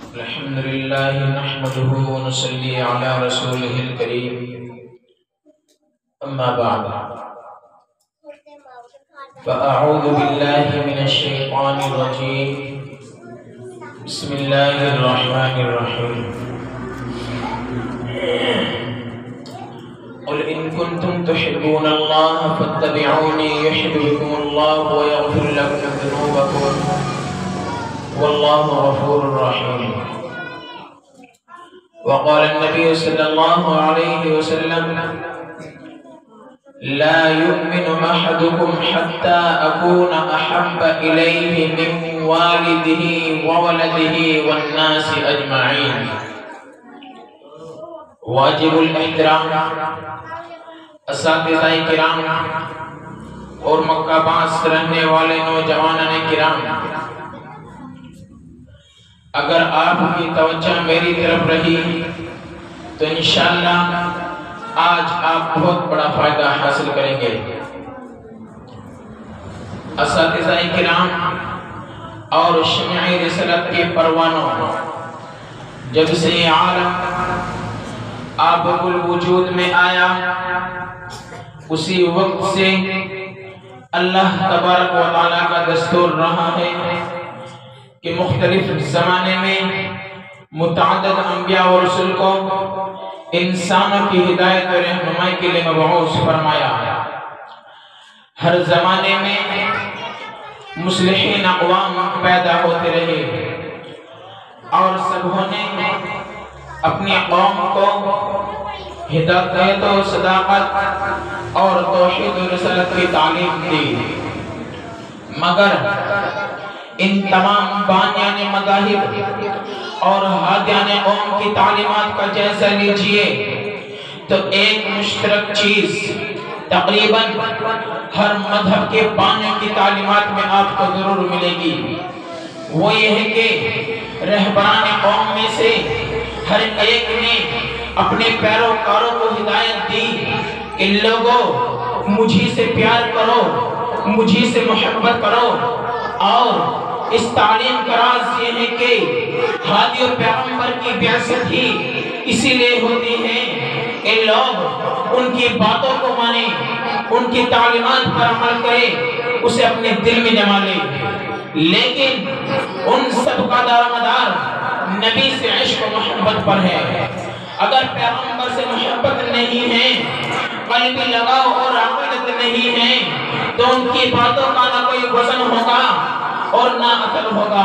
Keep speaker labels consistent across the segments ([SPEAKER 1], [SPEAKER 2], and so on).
[SPEAKER 1] الحمد لله نحمده ونصلي على رسوله الكريم أما بعد فأعوذ بالله من الشيطان الرجيم بسم الله الرحمن الرحيم قل إن كنتم تحبون الله فاتبعوني يحببكم الله ويغفر لكم ذنوبكم والله غفور رحيم وقال النبي صلى الله عليه وسلم لا يؤمن أحدكم حتى أكون أحب إليه من والده وولده والناس أجمعين واجب الاحترام اساتذہ کرام اور مکہ پاس رہنے والے نوجوانان کرام، اگر آپ کی توجہ میری طرف رہی تو انشاءاللہ آج آپ بہت بڑا فائدہ حاصل کریں گے۔ اساتذہ کرام اور شمع رسالت کے پروانوں، جب سے عالم آب الوجود میں آیا اسی وقت سے اللہ تبارک و تعالیٰ کا دستور رہا ہے کہ مختلف زمانے میں متعدد انبیاء و رسول کو انسانوں کی ہدایت و رہنمائی کے لیے مبعوث فرمایا۔ ہر زمانے میں مصلحین اقوام پیدا ہوتے رہے اور سبوں نے اپنی قوم کو ہدایت و صداقت اور توحید و رسالت کی تعلیم دی، مگر ان تمام بانیان مذاہب اور ہادیان قوم کی تعلیمات کا جائزہ لیجئے تو ایک مشترک چیز تقریباً ہر مذہب کے بانیوں کی تعلیمات میں آپ کو ضرور ملے گی۔ وہ یہ ہے کہ رہبران قوم میں سے ہر ایک نے اپنے پیروکاروں کو ہدایت دی کہ لوگوں مجھے سے پیار کرو، مجھے سے محبت کرو، اور اس تعلیم کا راز یہ ہے کہ ہادی و پیغمبر کی بعثت ہی اسی لیے ہوتی ہے کہ لوگ ان کی باتوں کو مانیں، ان کی تعلیمات پر عمل کریں، اسے اپنے دل میں جما لیں۔ لیکن ان سب کا دار مدار نبی سے عشق و محبت پر ہے۔ اگر پیغمبر سے محبت نہیں ہے، قلبی لگاؤ اور عقیدت نہیں ہے، تو ان کی باتوں کا نہ کوئی وزن ہوگا اور نہ اثر ہوگا۔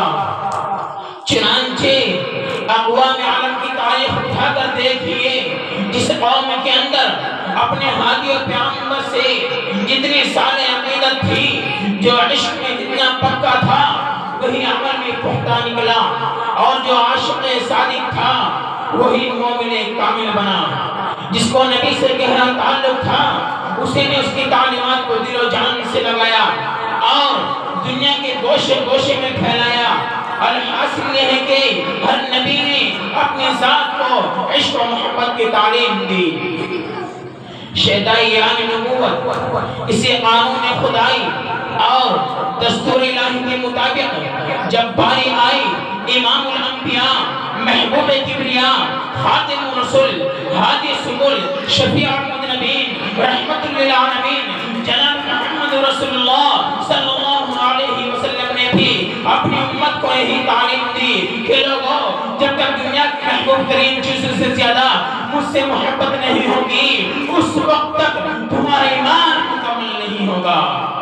[SPEAKER 1] چنانچہ اقوام عالم کی تاریخ اٹھا کر دیکھیے، جس قوم کے اندر اپنے ہادی و پیغمبر سے جتنی صالح عقیدت تھی، جو عشق میں جتنا پکا تھا وہی عمل میں پختہ نکلا، اور جو عاشق صادق تھا وہی مومن کامل بنا۔ جس کو نبی سے گہرا تعلق تھا اسی نے اس کی تعلیمات کو دل و جان سے لگایا اور دنیا کے گوشے گوشے میں پھیلایا۔ الحاصل یہ ہے کہ ہر نبی نے اپنی ذات کو عشق و محبت کی تعلیم دی۔ شہدائیان نبوت اسی قانون خدائی اور دستور الہی کے مطابق جب باری آئی، امام الانبیاء، محبوب کبریاء، خاتم الرسل، ہادی سبل، شفیع المذنبین، رحمت للعالمین جناب محمد رسول اللہ صلی اللہ علیہ وسلم نے بھی اپنی امت کو یہی تعلیم دی کہ لوگوں، جب تک دنیا کی محبوب ترین چیزوں سے زیادہ مجھ سے محبت نہیں ہوگی، اس وقت تک تمہارا ایمان مکمل نہیں ہوگا۔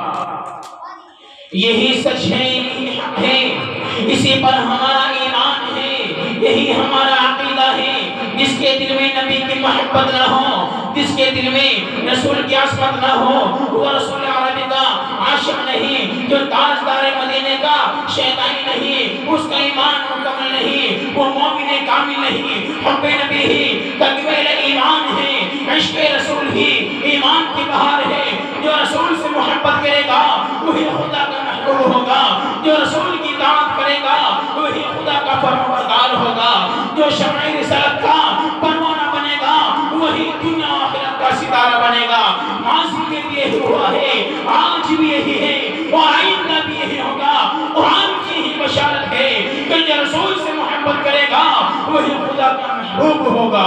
[SPEAKER 1] یہی سچ ہے، یہی حق ہے، اسی پر ہمارا ایمان ہے، یہی ہمارا عقیدہ ہے۔ جس کے دل میں نبی کی محبت نہ ہو، جس کے دل میں رسول کی عصمت نہ ہو، وہ رسول عربی کا عاشق نہیں، جو تاجدار مدینے کا شیطانی نہیں، اس کا ایمان مکمل نہیں، وہ مومن کامل نہیں۔ حب نبی ہی تکمیل ایمان ہے، عشق رسول ہی ایمان کی بہار ہے۔ جو رسول سے محبت کرے گا وہی خدا کا محبوب ہوگا، جو رسول کی اطاعت کرے گا وہی خدا کا فرمانبردار ہوگا، جو شمع رسالت کا پروانہ بنے گا وہی دنیا و آخرت کا ستارہ بنے گا۔ ماضی میں بھی یہی ہوا ہے، آج بھی یہی ہے اور آئندہ بھی یہی ہوگا۔ قرآن کی ہی بشارت ہے کہ جو رسول سے محبت کرے گا وہی خدا کا محبوب ہوگا۔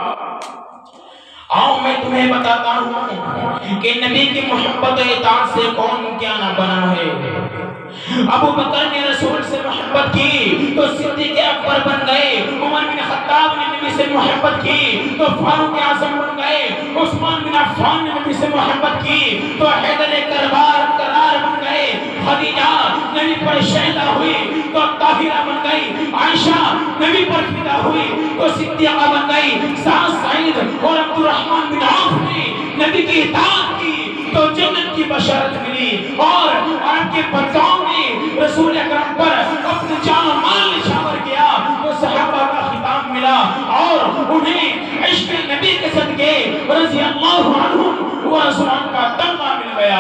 [SPEAKER 1] آؤ میں تمہیں بتاتا ہوں کہ نبی کی محبت و اطاعت سے کون کیا نہ بنا ہے۔ ابو بکر نے رسول سے محبت کی تو صدیق اکبر بن گئے، عمر بن خطاب نے نبی سے محبت کی تو فاروق اعظم بن گئے، عثمان بن عفان نے نبی سے محبت کی تو حیدر کرار بن گئے، خدیجہ نبی پر شہیدہ ہوئی تو طاہرہ بن گئی، عائشہ نبی پر فدا ہوئی تو صدیقہ بن گئی، سعید اور عبد الرحمن بن عوف نے نبی کی اطاعت کی تو جنت کی بشارت ملی، اور آپ کے بچاؤں نے رسول اکرم پر اپنے جان و مال نچھاور کیا تو صحابہ کا خطاب ملا، اور انہیں عشق نبی کے صدقے رضی اللہ عنہ و رسولان کا تمغہ مل گیا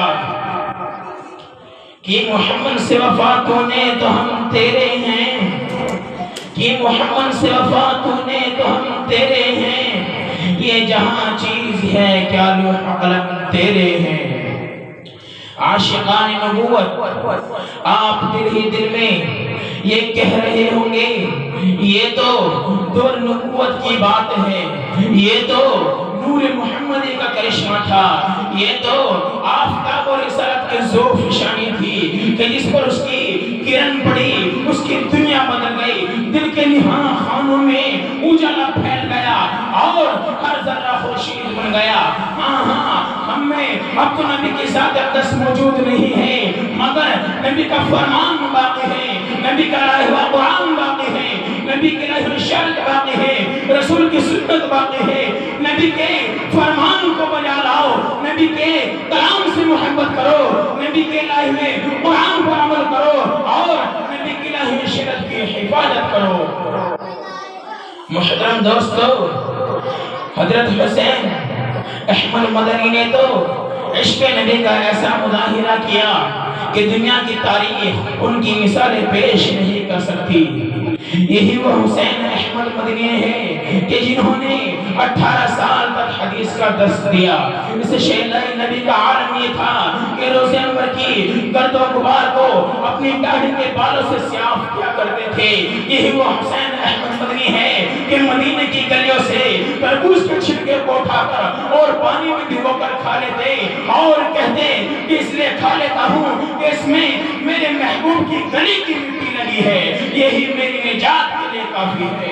[SPEAKER 1] کہ محمد سے وفا تو نے تو ہم تیرے ہیں، کہ محمد سے وفا تو نے تو ہم تیرے ہیں، یہ جہاں چیز ہے کیا لوح قلم تیرے ہیں۔ عاشقان نبوت آپ دل ہی دل میں یہ کہہ رہے ہوں گے یہ تو دور نبوت کی بات ہے، یہ تو نور محمدی کا کرشمہ تھا، یہ تو آفتاب اور رسالت کے ذوف شانی تھی کہ جس پر اس کی کرن پڑی اس کی دنیا بدل گئی، دل کے نہاں خانوں میں اجالا پھیل گیا اور ہر ذرہ خورشید بن گیا۔ ہم میں اب تو نبی کی ذات اقدس موجود نہیں ہے مگر نبی کا فرمان باقی ہے، نبی کا لایا ہوا قرآن باقی ہے، نبی کی لائی ہوئی شریعت باقی ہے، رسول کی سنت باقی ہے۔ نبی کے فرمان کو بجا لاؤ، نبی کے کلام سے محبت کرو، نبی کے لائے ہوئے قرآن پر عمل کرو اور نبی کی لائی ہوئی شریعت کی حفاظت کرو۔ محترم دوستو، حضرت حسین احمد مدنی نے تو عشق نبی کا ایسا مظاہرہ کیا کہ دنیا کی تاریخ ان کی مثالیں پیش نہیں کر سکتی۔ یہی وہ حسین احمد مدنی ہیں کہ جنہوں نے 18 سال تک حدیث کا درس دیا۔ اس شہنشاہ نبی کا عالم یہ تھا کہ روز انور کی گرد و غبار کو اپنی داڑھی کے بالوں سے صاف کیا کرتے تھے۔ یہی وہ حسین احمد مدنی ہے کہ مدینے کی گلیوں سے تربوز کے چھلکے کو اٹھا کر اور پانی میں ڈبو کر کھا لیتے اور کہتے کہ اس لیے کھا لیتا ہوں کہ اس میں میرے محبوب کی گلی کی مٹی لگی ہے، یہی میری نجات کے لیے کافی ہے۔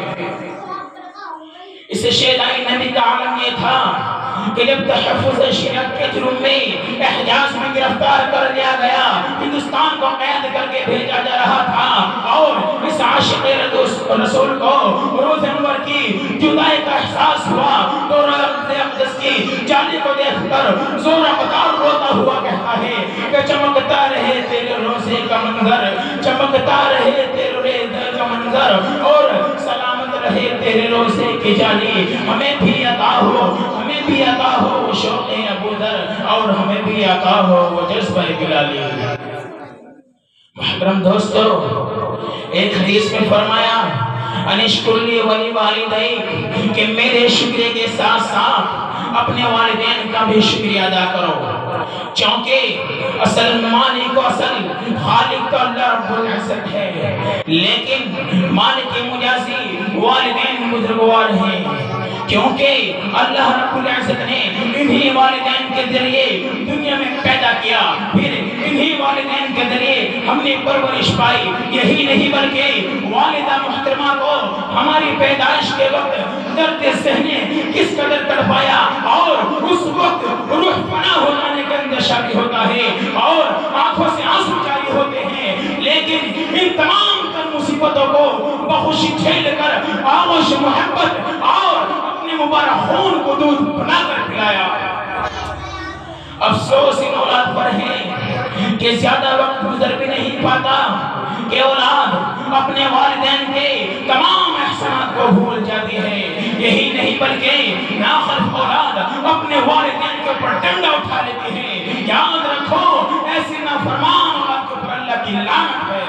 [SPEAKER 1] اس شیدائی نبی کا عالم یہ تھا کہ جب تحفظ شریعت کے جرم میں احجاز میں گرفتار کر لیا گیا، ہندوستان کو قید کر کے بھیجا جا رہا تھا اور اس عاشق رسول کو روز انور کی جدائی کا احساس ہوا تو روز اقدس کی جالی کو دیکھ کر زورا بطار روتا ہوا کہتا ہے کہ چمکتا رہے تیرے روزے کا منظر، چمکتا رہے تیرے روزے کا منظر اور سلامت رہے تیرے روزے کی جالی، ہمیں بھی عطا ہو، ہمیں بھی عطا ہو وہ شوق ابو ذر اور ہمیں بھی عطا ہو وہ جذبہ بلالی۔ محترم دوستو، ایک حدیث میں فرمایا انشکر لی ولی والدیک کہ میرے شکریہ کے ساتھ ساتھ اپنے والدین کا بھی شکریہ ادا کرو، چونکہ اصل مالک و اصل خالق تو اللہ رب العزت ہے، لیکن مالک مجازی والدین بزرگوار ہیں، کیونکہ اللہ رب العزت نے انہی والدین کے ذریعے دنیا میں پیدا کیا، پھر انہی والدین کے ذریعے ہم نے پرورش پائی۔ یہی نہیں بلکہ والدہ محترمہ کو ہماری پیدائش کے وقت درد سہنے کس قدر تڑپایا اور اس وقت روح پناہ ہو جانے کا اندیشہ بھی ہوتا ہے اور آنکھوں سے آنسو جاری ہوتے ہیں، لیکن ان تمام تر مصیبتوں کو بخوشی جھیل کر آغوش محبت اور اپنے مبارک خون کو دودھ بنا کر پلایا۔ افسوس ان اولاد پر ہے کہ زیادہ وقت گزر بھی نہیں پاتا کہ اولاد اپنے والدین کے تمام احسانات کو بھول جاتی ہے۔ یہی نہیں بلکہ ناخلف اولاد اپنے والدین کے اوپر ڈنڈا اٹھا لیتی ہے۔ یاد رکھو ایسی نافرمان اولاد کے اوپر اللہ کی لعنت ہے۔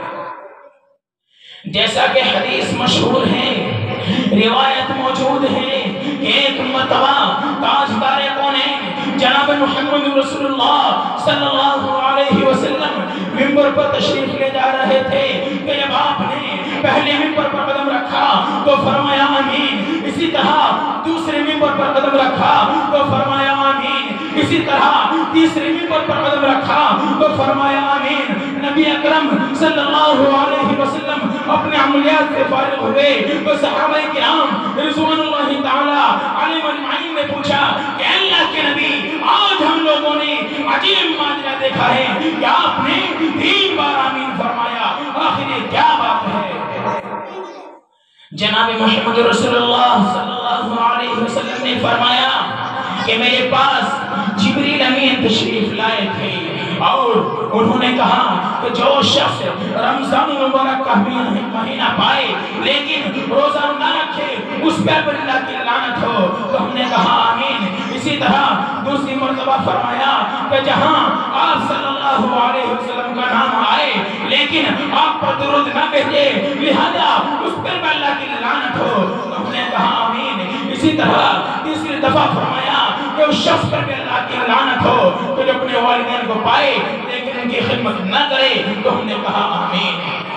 [SPEAKER 1] جیسا کہ حدیث مشہور ہے، روایت موجود ہے کہ ایک مرتبہ تاجدار کونین جناب محمد رسول اللہ صلی اللہ علیہ وسلم ممبر پر تشریف لے جا رہے تھے کہ جب آپ نے پہلے ممبر پر قدم رکھا تو فرمایا آمین. اسی طرح دوسرے منبر پر قدم رکھا تو فرمایا آمین. اسی طرح تیسرے منبر پر قدم رکھا تو فرمایا آمین. نبی اکرم صلی اللہ علیہ وسلم اپنے عملیات سے فارغ ہوئے تو صحابہ کرام رضوان اللہ تعالی علیہم اجمعین نے پوچھا کہ اللہ کے نبی آج ہم لوگوں نے عجیب معجزہ دیکھا ہے کہ آپ نے 3 بار آمین فرمایا، آخر یہ کیا بات ہے؟ جناب محمد رسول اللہ صلی اللہ علیہ وسلم نے فرمایا کہ میرے پاس جبریل امین تشریف لائے تھے اور انہوں نے کہا کہ جو شخص رمضان مبارک کا مہینہ پائے لیکن روزہ نہ رکھے اس پر اللہ کی لعنت ہو. تو ہم نے کہا آمین. اسی طرح دوسری مرتبہ فرمایا کہ جہاں آپ صلی اللہ علیہ وسلم کا نام آئے لیکن آپ پر درود نہ بھیجے لہذا اس پر اللہ کی لعنت ہو. تو ہم نے کہا آمین. اسی طرح تیسری دفعہ فرمایا کہ اس شخص پر بھی اللہ کی لعنت ہو کہ جو اپنے والدین کو پائے لیکن ان کی خدمت نہ کرے. تو ہم نے کہا آمین.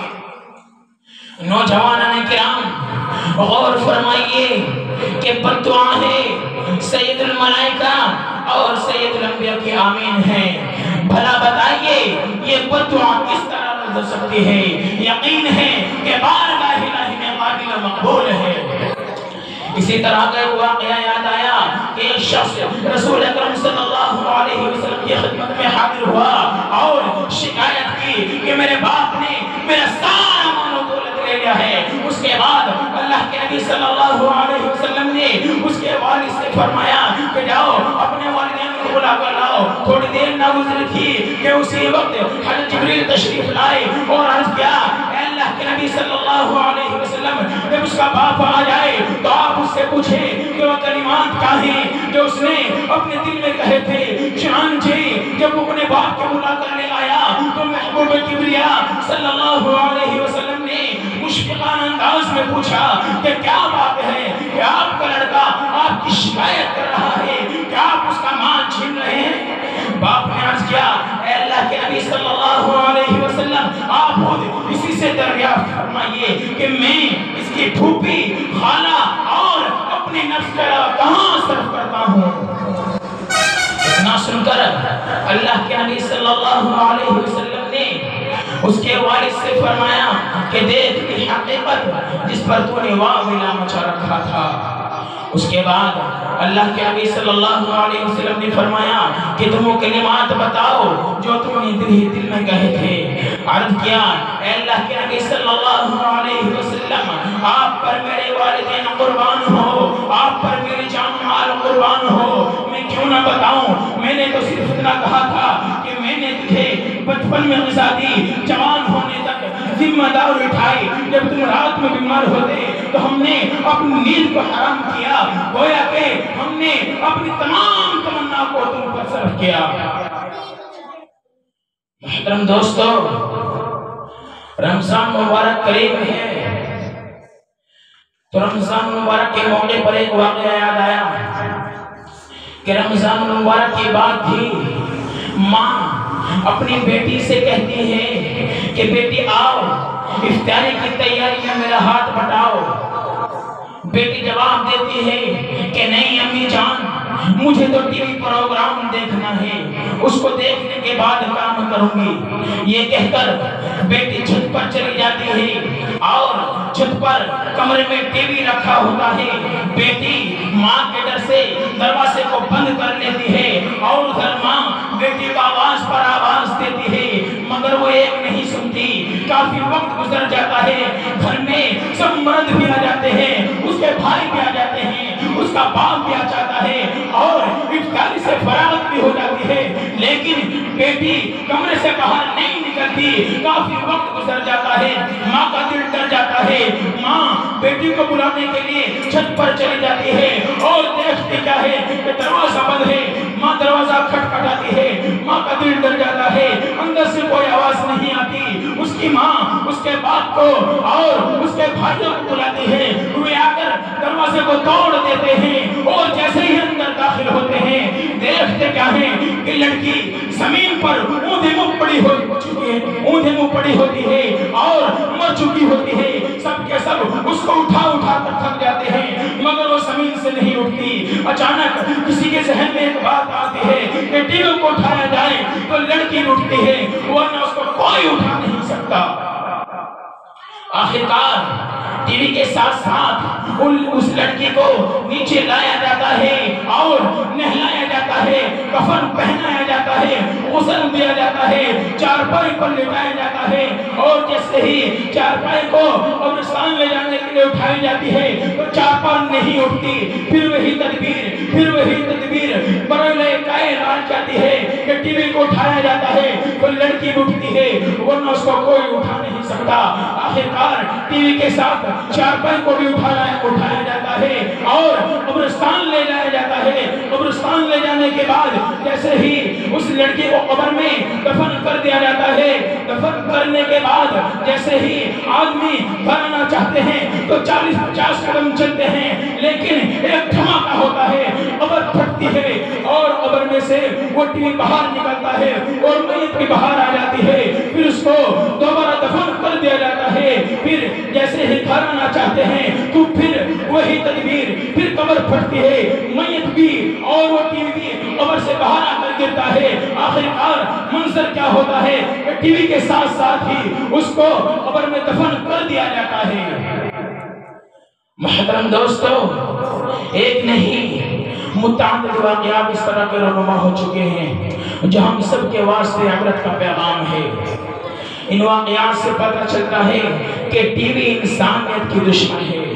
[SPEAKER 1] نوجوانان کرام غور فرمائیے کہ بد دعا ہے سید الملائکہ اور سید الانبیاء کی آمین ہے. بھلا بتائیے یہ بد دعا کس طرح رد ہو سکتی ہے؟ یقین ہے کہ بارگاہ الہی میں قابل و مقبول ہے. اسی طرح کا ایک واقعہ یاد آیا کہ ایک شخص رسول اکرم صلی اللہ علیہ وسلم کی خدمت میں حاضر ہوا اور شکایت کی کہ میرے باپ نے میرا سارا مال و دولت لے لیا ہے. اس کے بعد اللہ کے نبی صلی اللہ علیہ وسلم نے اس کے والد سے فرمایا کہ جاؤ اپنے والدین کو بلا کر لاؤ. تھوڑی دیر نہ گزری تھی کہ اسی وقت حضرت جبریل تشریف لائے اور عرض کیا اے اللہ کے نبی صلی اللہ علیہ وسلم جب اس کا باپ آ جائے تو آپ اس سے پوچھیں کہ وہ کلمات کیا ہیں جو اس نے اپنے دل میں کہے تھے. چنانچہ جب وہ اپنے باپ کو بلا کر لے آیا تو محبوب کبریا صلی اللہ علیہ وسلم نے مشفقانہ انداز میں پوچھا کہ کیا بات ہے کہ آپ کا لڑکا آپ کی شکایت کر رہا ہے کہ آپ اس کا مال چھین رہے ہیں؟ باپ نے عرض کیا اے اللہ کے نبی صلی اللہ علیہ وسلم آپ خود اسی سے دریافت فرمائیے کہ میں اس کی پھوپھی خالہ اور اپنے نفس کا کہاں صرف کرتا ہوں. اتنا سن کر اللہ کے نبی صلی اللہ علیہ وسلم نے اس کے والد سے فرمایا کہ دیکھ کی حقیقت جس پر تو نے واہ ویلا مچا رکھا تھا. اس کے بعد اللہ کے نبی صلی اللہ علیہ وسلم نے فرمایا کہ تم وہ کلمات بتاؤ جو تم نے دل میں کہے تھے. عرض کیا اے اللہ کے نبی صلی اللہ علیہ وسلم آپ پر میرے والدین قربان ہو، آپ پر میری جان مال قربان ہو، میں کیوں نہ بتاؤں؟ میں نے تو صرف اتنا کہا تھا کہ میں نے تجھے بچپن میں غذا دی، جوان ہونے تک ذمہ دار اٹھائی، جب تم رات میں بیمار ہوتے تو ہم نے اپنی نیند کو حرام کیا، گویا کہ ہم نے اپنی تمام تمنا کو تم پر صرف کیا. محترم دوستو، رمضان مبارک قریب ہے تو رمضان مبارک کے موقع پر ایک واقعہ یاد آیا کہ رمضان مبارک کی بات تھی. ماں اپنی بیٹی سے کہتی ہے کہ بیٹی آؤ افطاری کی تیاری میں میرا ہاتھ بٹاؤ. بیٹی جواب دیتی ہے کہ نہیں امی جان، مجھے تو ٹی وی پروگرام دیکھنا ہے، اس کو دیکھنے کے بعد کام کروں گی. یہ کہہ کر بیٹی چھت پر چلی جاتی ہے اور چھت پر کمرے میں ٹی وی رکھا ہوتا ہے. بیٹی ماں کے ڈر سے دروازے کو بند کر لیتی ہے اور ادھر ماں بیٹی کا آواز پر آواز دیتی ہے مگر وہ ایک نہیں سنتی. کافی وقت گزر جاتا ہے، گھر میں سب مرد بھی آ جاتے ہیں، اس کے بھائی بھی آ جاتے ہیں، اس کا باپ بھی آ جاتا ہے اور افطاری سے فراغت بھی ہو جاتی ہے، لیکن بیٹی کمرے سے باہر نہیں نکلتی. کافی وقت گزر جاتا ہے، ماں کا دل ڈر جاتا ہے. ماں بیٹی کو بلانے کے لیے چھت پر چلی جاتی ہے اور دیکھتی کیا ہے کہ دروازہ بند ہے. ماں دروازہ کھٹکھٹاتی ہے، ماں کا دل ڈر جاتا ہے، اندر سے کوئی آواز نہیں آتی. اس کی ماں اس کے باپ کو اور اس کے بھائیوں کو بلاتی ہے، وہ آ کر دروازے کو توڑ دیتے ہیں اور جیسے ہی اندر داخل ہوتے ہیں دیکھتے کیا ہے کہ لڑکی زمین پر اوندھے منہ پڑی ہوتی ہے اور مر چکی ہوتی ہے. سب کے سب اس کو اٹھا کر اچانک کسی کے ذہن میں ایک بات آتی ہے کہ ٹی وی کو اٹھایا جائے تو لڑکی اٹھتی ہے، ورنہ اس کو کوئی اٹھا نہیں سکتا۔ آخرکار ٹی وی کے ساتھ ساتھ اس لڑکی کو نیچے لایا جاتا ہے اور نہلایا جاتا ہے، کفن پہنایا جاتا ہے، غسل دیا جاتا ہے، چارپائی پر لٹایا جاتا ہے، اور جیسے ہی چارپائی کو قبرستان لے جانے کے لیے اٹھائی جاتی ہے تو چارپائی نہیں اٹھتی، پھر وہی تدبیر برولے کائے لائے جاتی ہے کہ ٹی وی کو اٹھایا جاتا ہے تو لڑکی اٹھتی ہے، ورنہ اس کو کوئی اٹھا نہیں سکتا۔ آخرکار ٹی وی کے ساتھ چارپائی کو بھی اٹھایا جاتا ہے اور قبرستان لے جایا جاتا ہے۔ قبرستان لے جانے کے بعد جیسے ہی اس لڑکی کو قبر میں دفن کر دیا جاتا ہے، دفن کرنے کے بعد جیسے ہی آدمی بھرنا چاہتے ہیں تو 40-50 قدم چلتے ہیں، لیکن ایک دھماکہ ہوتا ہے، قبر پھٹتی ہے اور قبر میں سے وہ ٹی وی باہر نکلتا ہے اور میت بھی باہر آ جاتی ہے، پھر اس کو دوبارہ دفن کر دیا جاتا ہے۔ پھر جیسے ہی گھر آنا چاہتے ہیں تو پھر وہی تدبیر، پھر قبر پھٹتی ہے، میت بھی اور وہ ٹی وی بھی قبر سے باہر آ کر گرتا ہے۔ آخرکار منظر کیا ہوتا ہے کہ ٹی وی کے ساتھ ساتھ ہی اس کو قبر میں دفن کر دیا جاتا ہے۔ محترم دوستو، ایک نہیں متعدد واقعات اس طرح کے رونما ہو چکے ہیں جو ہم سب کے واسطے عبرت کا پیغام ہے۔ ان واقعات سے پتہ چلتا ہے کہ ٹی وی انسانیت کی دشمن ہے۔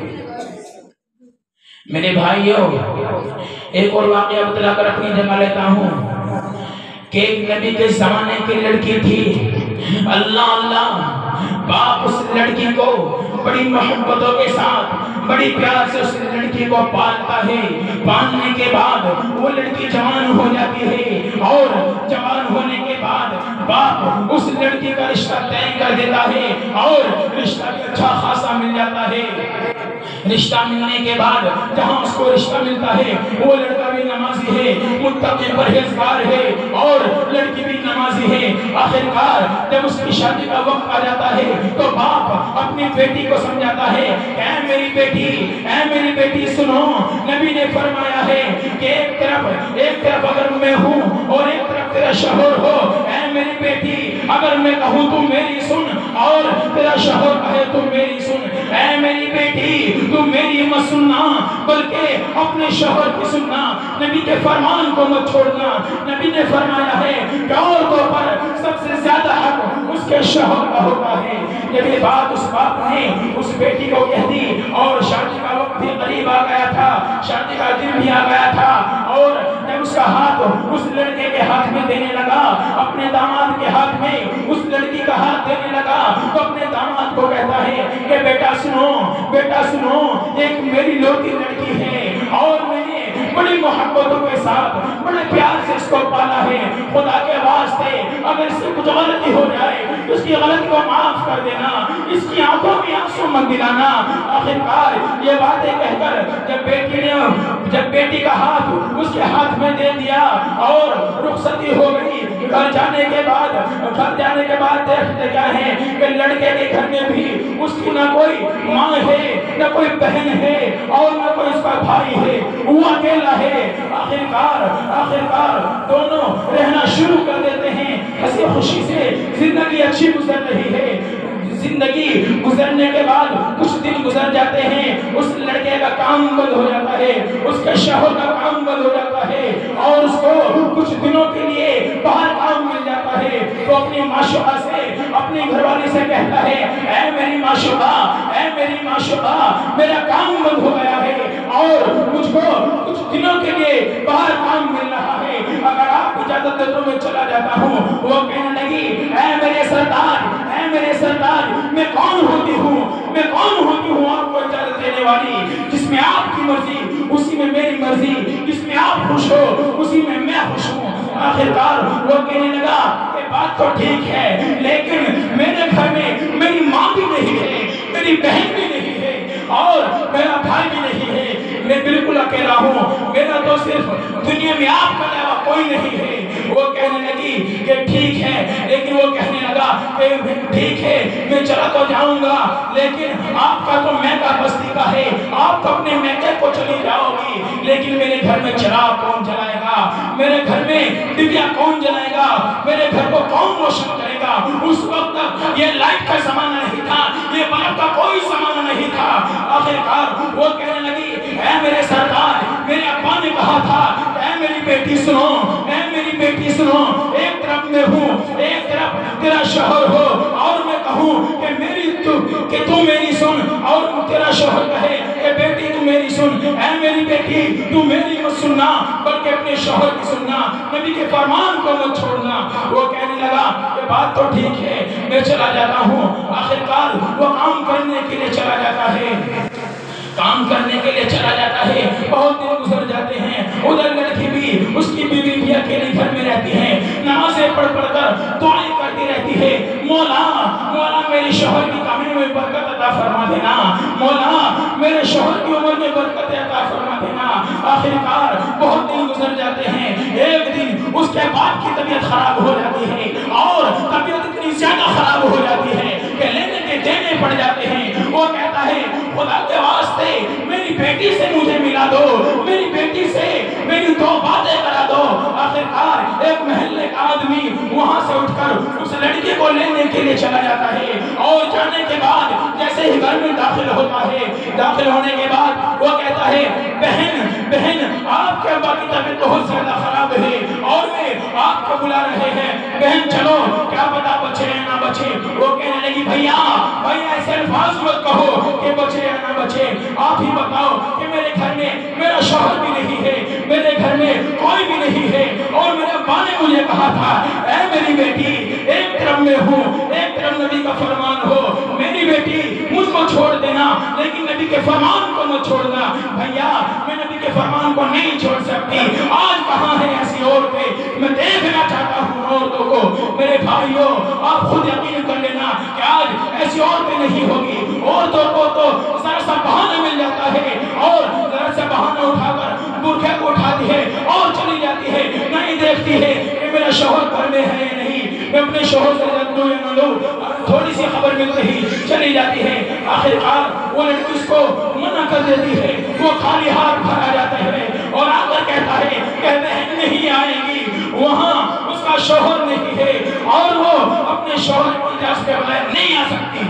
[SPEAKER 1] میرے بھائیوں، ایک اور واقعہ بتلا کر اپنی جگہ لیتا ہوں کہ ایک نبی کے زمانے کی لڑکی تھی، اللہ باپ اس لڑکی کو بڑی محبتوں کے ساتھ بڑی پیار سے اس لڑکی کو پالتا ہے۔ پالنے کے بعد وہ لڑکی جوان ہو جاتی ہے اور جوان ہونے کے بعد باپ اس لڑکی کا رشتہ طے کر دیتا ہے اور رشتہ بھی اچھا خاصا مل جاتا ہے۔ رشتہ ملنے کے بعد جہاں اس کو رشتہ ملتا ہے وہ لڑکا بھی نمازی ہے، متقی پرہیزگار ہے اور لڑکی بھی نمازی ہے۔ آخرکار جب اس کی شادی کا وقت آ جاتا ہے تو باپ اپنی بیٹی کو سمجھاتا ہے کہ اے میری بیٹی سنو، نبی نے فرمایا ہے کہ ایک طرف اگر میں ہوں اور ایک طرف تیرا شوہر ہو، اے میری بیٹی اگر میں کہوں تو میری سن اور تیرا شوہر کہے تو میری سن۔ اے میری بیٹی تو میری مت سننا بلکہ اپنے شوہر کی سننا، نبی کے فرمان کو مت چھوڑنا۔ نبی نے فرمایا ہے کہ عورتوں پر سب سے زیادہ حق اس کے شوہر کا ہوتا ہے۔ جب یہ بات اس باپ نے اس بیٹی کو کہہ دی اور شادی کا وقت بھی قریب آ گیا تھا، شادی کا دن بھی آ گیا تھا، اور جب اس کا ہاتھ اس لڑکے کے ہاتھ میں دینے لگا، اپنے داماد کے ہاتھ میں اس لڑکی کا ہاتھ دینے لگا تو اپنے داماد کو کہتا ہے کہ بیٹا سنو، ایک میری لوٹی لڑکی ہے اور میں نے بڑی محبتوں کے ساتھ بڑے پیار سے اس کو پالا ہے، خدا کے واسطے اگر اس سے کچھ غلطی ہو جائے تو اس کی غلطی کو معاف کر دینا، اس کی آنکھوں میں آنسو مت دلانا۔ آخرکار یہ باتیں کہہ کر جب بیٹی کا ہاتھ اس کے ہاتھ میں دے دیا اور رخصتی ہو گئی، گھر جانے کے بعد دیکھتے کیا ہے کہ لڑکے کے گھر میں بھی اس کی نہ کوئی ماں ہے، نہ کوئی بہن ہے اور نہ کوئی اس کا بھائی ہے، وہ اکیلا ہے۔ آخرکار دونوں رہنا شروع کر دیتے ہیں، ہنسی خوشی سے زندگی اچھی گزر رہی ہے۔ زندگی گزرنے کے بعد کچھ دن گزر جاتے ہیں، اس لڑکے کا کام بند ہو جاتا ہے، اس کے شوہر کا کام بند ہو جاتا ہے اور اس کو کچھ دنوں کے لیے باہر کام مل جاتا ہے، تو اپنی معشوقہ سے اپنی گھر والی سے کہتا ہے اے میری معشوقہ میرا کام بند ہو گیا ہے اور مجھ کو کچھ دنوں کے لیے باہر کام مل رہا ہے، اگر آپ اجازت دے تو میں چلا جاتا ہوں۔ وہ کہنے لگی اے میرے سردار میں کون ہوتی ہوں آپ کو اجازت دینے والی؟ جس میں آپ کی مرضی اسی میں میری مرضی، جس میں آپ خوش ہو اسی میں میں خوش ہوں۔ آخرکار وہ کہنے لگا کہ بات تو ٹھیک ہے لیکن میرے گھر میں میری ماں بھی نہیں ہے، میری بہن بھی نہیں ہے اور میرا بھائی بھی نہیں ہے، میں بالکل اکیلا ہوں، میرا تو صرف دنیا میں آپ کا علاوہ کوئی نہیں ہے۔ وہ کہنے لگی کہ ٹھیک ہے، لیکن وہ کہنے لگا کہ ٹھیک ہے میں چلا تو جاؤں گا لیکن آپ کا تو میکہ بستی کا ہے، آپ تو اپنے میکے کو چلی جاؤ گی،
[SPEAKER 2] لیکن میرے گھر میں چراغ کون جلائے گا، میرے گھر میں ڈبیا کون جلائے گا، میرے گھر کو کون روشن کرے گا؟ اس وقت یہ لائٹ کا زمانہ نہیں تھا، یہ بلب کا کوئی زمانہ نہیں تھا۔ آخرکار وہ کہنے لگی اے میرے سردار، میرے ابا نے کہا تھا اے میری بیٹی سنو، اے میری بیٹی سنو، ایک طرف میں ہوں، ایک طرف تیرا شوہر ہو، اور میں کہوں کہ تو میری سن، اور تیرا شوہر کہے کہ بیٹی تو میری سن۔ اے میری بیٹی تو میری مت سننا بلکہ اپنے شوہر کی سننا، نبی کے فرمان کو مت چھوڑنا۔ وہ کہنے لگا کہ بات تو ٹھیک ہے، میں چلا جاتا ہوں۔ آخرکار وہ کام کرنے کے لیے چلا جاتا ہے، کام کرنے کے لیے چلا جاتا ہے۔ بہت دن گزر جاتے ہیں، ادھر لڑکی بھی، اس کی بیوی بھی اکیلے گھر میں رہتی ہے، نمازیں پڑھ پڑھ کر دعائیں کرتی رہتی ہے، مولا مولا میری شوہر کی کاموں میں برکت عطا فرما دینا، مولا میرے شوہر کی عمر میں برکت عطا فرما دینا۔ آخرکار بہت دن گزر جاتے ہیں، ایک دن اس کے باپ کی طبیعت خراب ہو جاتی ہے، اور طبیعت اتنی زیادہ خراب ہو جاتی ہے کہ لینے کے دینے پڑ جاتے ہیں۔ وہ کہتا ہے خدا کے واسطے میری بیٹی سے مجھے ملا دو، میری بیٹی سے میری دو باتیں کرا دو۔ آخرکار ایک محلے کا آدمی وہاں سے اٹھ کر اس لڑکی کو لینے کے لیے چلا جاتا ہے، اور جانے کے بعد جیسے ہی گھر میں داخل ہوتا ہے، داخل ہونے کے بعد وہ کہتا ہے بہن آپ کے ابا کی طبیعت بہت زیادہ خراب ہے، اور وہ آپ کو بلا رہے ہیں، بہن چلو کیا پتا بچے یا نہ بچے۔ وہ کہنے لگی بھیا ایسے الفاظ مت کہو کہ بچے یا نہ بچے، آپ ہی بتاؤ کہ میرے گھر میں میرا شوہر بھی نہیں ہے، میرے گھر میں کوئی بھی نہیں ہے، اور میرے ابا نے مجھے کہا تھا اے میری بیٹی ایک طرف میں ہوں، ایک طرف نبی کا فرمان ہو، میری بیٹی مجھ کو چھوڑ دینا لیکن نبی کے فرمان کو مت چھوڑنا۔ بھیا میں نبی کے فرمان کو نہیں چھوڑ سکتی۔ آج کہاں ہے ایسی عورتیں؟ میں دیکھنا چاہتا ہوں عورتوں کو۔ میرے بھائیوں آپ خود یقین کر لینا کہ آج ایسی عورتیں نہیں ہوگی۔ عورتوں کو تو ذرا سا بہانہ مل جاتا ہے، اور ذرا سا بہانہ اٹھا کر برقعے کو اٹھاتی ہے اور چلی جاتی ہے، نہیں دیکھتی ہے کہ میرا شوہر گھر میں ہے یا نہیں، میں اپنے شوہر سے لڑوں یا نہ لوں، تھوڑی سی خبر ملتے ہی چلی جاتی ہے۔ آخرکار وہ لڑکی اس کو منع کر دیتی ہے، وہ خالی ہاتھ بھرا جاتا ہے اور آ کر کہتا ہے کہ بہن نہیں آئے گی، وہاں اس کا شوہر نہیں ہے اور وہ اپنے شوہر کی اجازت کے بغیر نہیں آ سکتی۔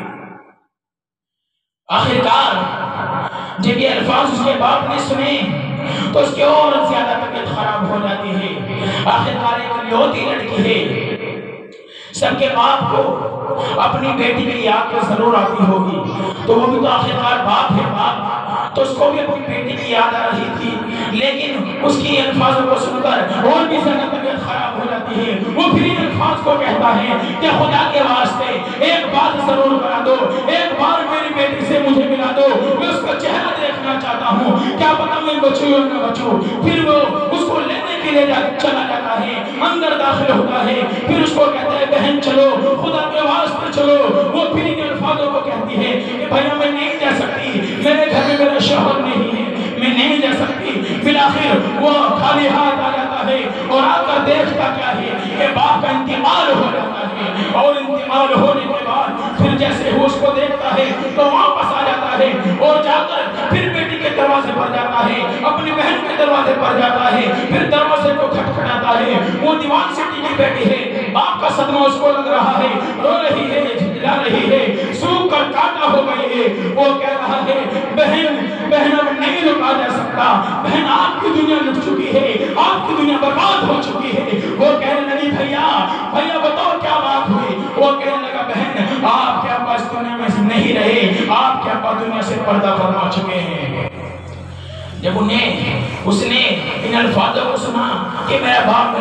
[SPEAKER 2] آخرکار جب یہ الفاظ اس کے باپ نے سنے تو اس کی اور زیادہ طبیعت خراب ہو جاتی ہے۔ آخرکار ایک لوتی لڑکی ہے، سب کے باپ کو اپنی بیٹی کی یاد تو ضرور آتی ہوگی، تو وہ بھی تو آخرکار باپ ہے، باپ تو اس کو بھی اپنی بیٹی کی یاد آ رہی تھی، لیکن اس کی الفاظوں کو سن کر اور بھی زیادہ طبیعت خراب ہو جاتی ہے۔ وہ پھر ان الفاظ کو کہتا ہے کہ خدا کے واسطے ایک بات ضرور کرا دو، ایک بار میری بیٹی سے مجھے ملا دو، میں اس کا چہرہ دیکھنا چاہتا ہوں، کیا پتا میں بچوں یا نہ بچوں۔ پھر وہ اس کو لینے کے لیے چلا جاتا ہے، اندر داخل ہوتا ہے، پھر اس کو کہتا ہے بہن چلو خدا کے واسطے چلو۔ وہ پھر ان الفاظوں کو کہتی ہے کہ بھیا میں نہیں جا سکتی، میرے گھر میں میرا شوہر نہیں ہے، میں نہیں جا سکتی۔ بالآخر وہ خالی ہاتھ آ جاتا ہے اور آ کر دیکھتا کیا ہے کہ باپ کا انتقال ہو جاتا ہے، اور انتقال ہونے کے بعد پھر جیسے وہ اس کو دیکھتا ہے تو واپس آ جاتا ہے اور جا کر پھر بیٹی کے دروازے پر جاتا ہے، اپنی بہن کے دروازے پر جاتا ہے، پھر دروازے کو کھٹکھٹاتا ہے۔ وہ دیوان سے ٹکی بیٹی ہے، باپ کا صدمہ اس کو لگ رہا ہے، رو رہی ہے، جھنجھلا رہی ہے، سوکھ کر کانٹا ہو گئی ہے۔ وہ کہہ رہا ہے بہن اب نہیں رکا جا سکتا، بہن آپ کی دنیا لٹ چکی ہے، آپ کی دنیا برباد ہو چکی ہے۔ وہ کہنے لگی بھیا بتاؤ کیا بات ہوئی؟ وہ کہنے لگا بہن آپ کے ابا اس دنیا میں نہیں رہے، آپ کے ابا دنیا سے پردہ فرما چکے ہیں۔ جب اس نے ان الفاظوں کو سنا کہ میرا باپ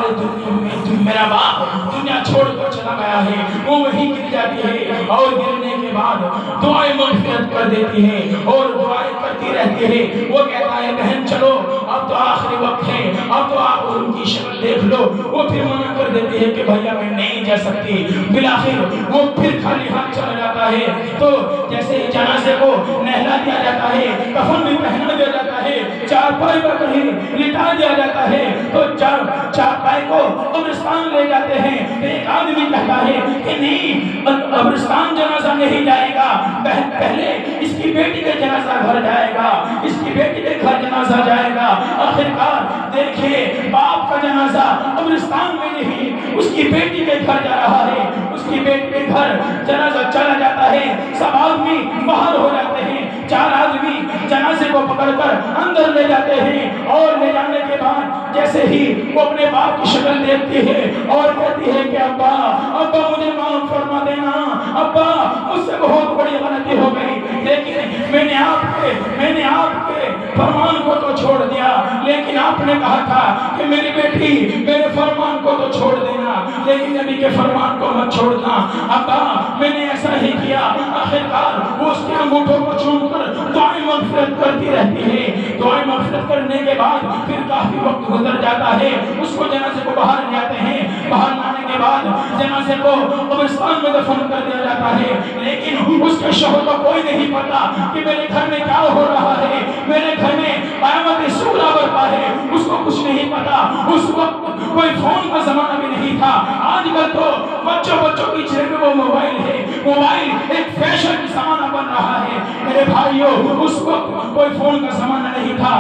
[SPEAKER 2] دنیا چھوڑ کر چلا گیا ہے، وہ وہیں گر جاتی ہے اور گرنے کے بعد دعائیں مغفرت کر دیتی ہے اور دعائیں کرتی رہتی ہے۔ وہ کہتا ہے بہن چلو اب تو آخری وقت ہے، اب تو آپ ان کی شکل دیکھ لو۔ وہ پھر منع کر دیتی ہے کہ بھیا میں نہیں جا سکتی۔ بالآخر وہ پھر خالی ہاتھ چلا جاتا ہے، تو جیسے جنازے کو نہلا دیا جاتا ہے، کفن بھی پہنا دیا جاتا ہے، چارپائی پر کہیں لٹا دیا جاتا ہے، تو چارپائی کو قبرستان لے جاتے ہیں۔ ایک آدمی کہتا ہے کہ نہیں قبرستان جنازہ نہیں جائے گا، پہلے اس کی بیٹی کے جنازہ گھر جائے گا، اس کی بیٹی کے گھر جنازہ جائے گا۔ آخرکار دیکھیے باپ کا جنازہ قبرستان میں نہیں، اس کی بیٹی کے گھر جا رہا ہے، اس کی بیٹی کے گھر جنازہ چلا جاتا ہے، سب آدمی باہر ہو جاتے ہیں، 4 آدمی جنازے کو پکڑ کر اندر لے جاتے ہیں، اور لے جانے کے بعد جیسے ہی وہ اپنے باپ کی شکل دیکھتی ہے اور کہتی ہے کہ ابا مجھے معاف فرما دینا، ابا مجھ سے بہت بڑی غلطی ہو گئی، لیکن میں نے آپ کے فرمان کو تو چھوڑ دیا، لیکن آپ نے کہا تھا کہ میری بیٹی میرے فرمان کو تو چھوڑ دینا لیکن نبی کے فرمان کو مت چھوڑنا، ابا میں نے ایسا ہی کیا۔ آخرکار وہ اس کے انگوٹھوں کو چوم کر دعائیں مغفرت کرتی رہتی ہے، دعائیں مغفرت کرنے کے بعد پھر کافی وقت گزر جاتا ہے، اس کو جنازے کو باہر لے آتے ہیں، باہر لانے کے بعد جنازے کو قبرستان میں دفن کر دیا جاتا ہے، لیکن اس کے شوہر کو کوئی نہیں پتا کہ میرے گھر میں کیا ہو رہا ہے، میرے گھر میں قیامت صغریٰ برپا ہے، اس کو کچھ نہیں پتا۔ اس وقت کوئی فون کا زمانہ بھی نہیں تھا، آج کل تو بچوں کی جیب میں وہ موبائل ہے، موبائل ایک فیشن کا زمانہ بن رہا ہے میرے بھائیوں، اس وقت کوئی فون کا زمانہ نہیں تھا۔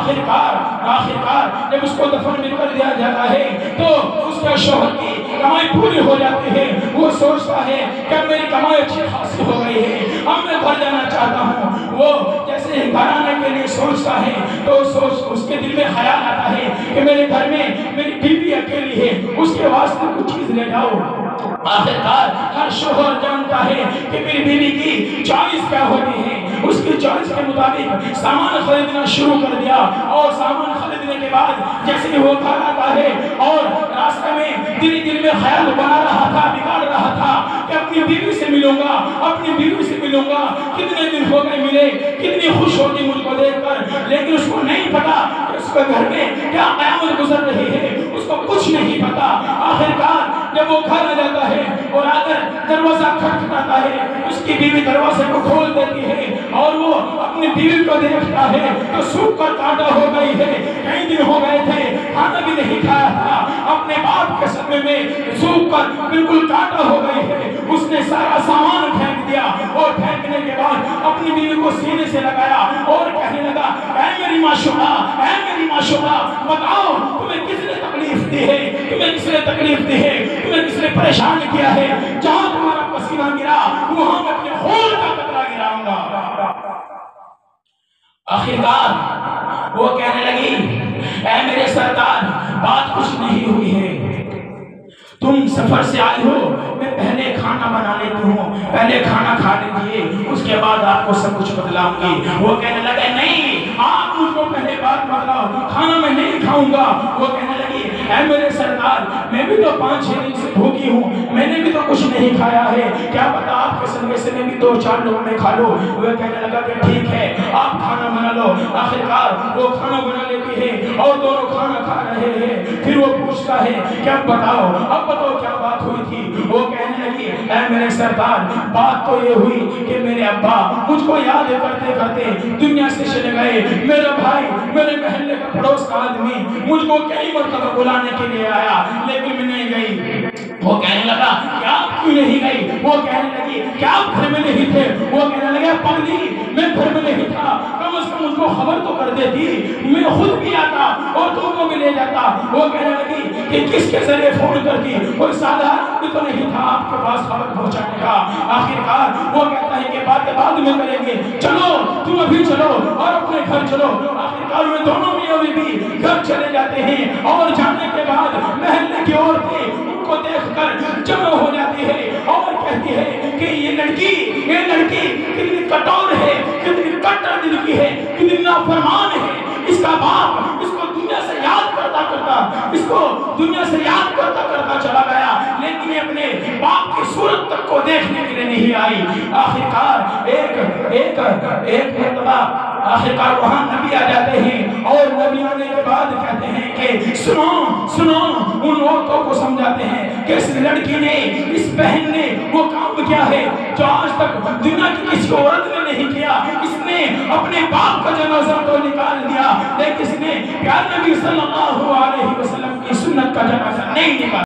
[SPEAKER 2] آخرکار جب اس کو دفن میں کر دیا جاتا ہے تو اس کے شوہر کی کمائی پوری ہو جاتی ہے، وہ سوچتا ہے کہ میری کمائی اچھی خاصی ہو گئی ہے، اب میں گھر جانا چاہتا ہوں۔ وہ جیسے ہی گھر آنے کے لیے سوچتا ہے تو اس کے دل میں خیال آتا ہے کہ میرے گھر میں میری بیوی اکیلی ہے، اس کے واسطے کچھ چیز لے جاؤ۔ آخرکار ہر شوہر جانتا ہے کہ میری بیوی کی چوائس کیا ہوتی ہے، اس کی چوائس کے مطابق سامان خریدنا شروع کر دیا، اور سامان خریدنے کے بعد جیسے وہ گھر آتا ہے اور راستے میں دل میں خیال بنا رہا تھا، بگاڑ رہا تھا کہ اپنی بیوی سے ملوں گا، کتنے دن ہو گئے ملے، کتنی خوش ہوگی مجھ کو دیکھ کر، لیکن اس کو نہیں پتا کہ اس کے گھر میں کیا قیامت گزر رہی ہے، اس کو کچھ نہیں پتا۔ آخرکار جب وہ گھر آ جاتا ہے اور آ کر دروازہ کھٹکھٹاتا ہے، اس کی بیوی دروازے کو کھول دیتی ہے اور وہ اپنی بیوی کو دیکھتا ہے تو سوکھ کر کانٹا ہو گئی ہے، کئی دن ہو گئے تھے کھانا بھی نہیں کھایا تھا، اپنے باپ کے صدمے میں سوکھ کر بالکل کانٹا ہو گئی ہے۔ اس نے سارا سامان پھینک دیا اور پھینکنے کے بعد اپنی بیوی کو سینے سے لگایا اور کہنے لگا اے میری معشوقہ بتاؤ تمہیں کس نے تکلیف دی ہے، تمہیں کس نے پریشان کیا ہے، جہاں تمہارا پسینہ گرا وہاں میں اپنے خون کا قطرہ گراؤں گا۔ آخرکار وہ کہنے لگی اے میرے سردار بات کچھ نہیں ہوئی ہے، تم سفر سے آئے ہو، میں پہلے کھانا بنا لیتی ہوں، پہلے کھانا کھا لیجیے، اس کے بعد آپ کو سب کچھ بتلاؤں گی۔ وہ کہنے لگے نہیں آپ مجھ کو پہلے بات بتلاؤ، کھانا میں نہیں کھاؤں گا۔ وہ کہنے لگی اے میرے سردار میں بھی تو 5-6 دن سے بھوکی ہوں، میں نے بھی تو کچھ نہیں کھایا ہے، کیا پتا آپ کے صدقے سے میں بھی 2-4 لوگوں میں کھا لوں۔ وہ کہنے لگا کہ ٹھیک ہے آپ کھانا بنا لو۔ آخرکار وہ کھانا بنا لیتی ہے اور دونوں کھانا کھا رہے ہیں، پھر وہ پوچھتا ہے کہ اب بتاؤ کیا بات ہوئی تھی۔ وہ کہنے لگی اے میرے سردار بات تو یہ ہوئی کہ میرے ابا مجھ کو یاد کرتے کرتے دنیا سے چلے گئے، میرا بھائی میرے محلے کا پڑوس کا آدمی مجھ کو کئی مرتبہ بلانے کے لیے آیا لیکن میں نہیں گئی۔ وہ کہنے لگا کہ آپ کیوں نہیں گئی؟ وہ کہنے لگی کہ آپ گھر میں نہیں تھے۔ وہ کہنے لگا پگلی میں گھر میں نہیں تھا، کم از کم مجھ کو خبر تو کر دیتی، میں خود بھی آتا اور تم کو بھی لے جاتا۔ وہ کہنے لگی کہ کس کے ذریعے فون کرتی، کوئی سادہ بھی تو نہیں تھا آپ کے پاس خبر پہنچانے کا۔ آخرکار وہ کہتا ہے کہ بات بعد میں کریں گے، چلو تم ابھی چلو اور اپنے گھر چلو۔ آخرکار میں دونوں میاں بیوی گھر چلے جاتے ہیں اور جانے کے بعد محلے کی عورتیں ان کو دیکھ کر جمع ہو جاتی ہے اور کہتی ہے کہ یہ لڑکی کتنی کٹور ہے، کتنی کٹر دل کی ہے، کتنی نافرمان ہے، اس کا باپ اس کو دنیا سے یاد کرتا چلا گیا لیکن یہ اپنے باپ کی صورت تک کو دیکھنے کے لیے نہیں آئی۔ آخرکار ایک مرتبہ آخرکار وہاں نبی آ جاتے ہیں اور نبی آنے کے بعد کہتے ہیں کہ سنو ان عورتوں کو سمجھاتے ہیں کہ اس لڑکی نے، اس بہن نے وہ کام کیا ہے جو آج تک دنیا کی کسی عورت نے نہیں کیا۔ اس نے اپنے باپ کا جنازہ تو نکال دیا لیکن اس نے پیارے نبی صلی اللہ علیہ وسلم کی سنت کا جنازہ نہیں نکالا۔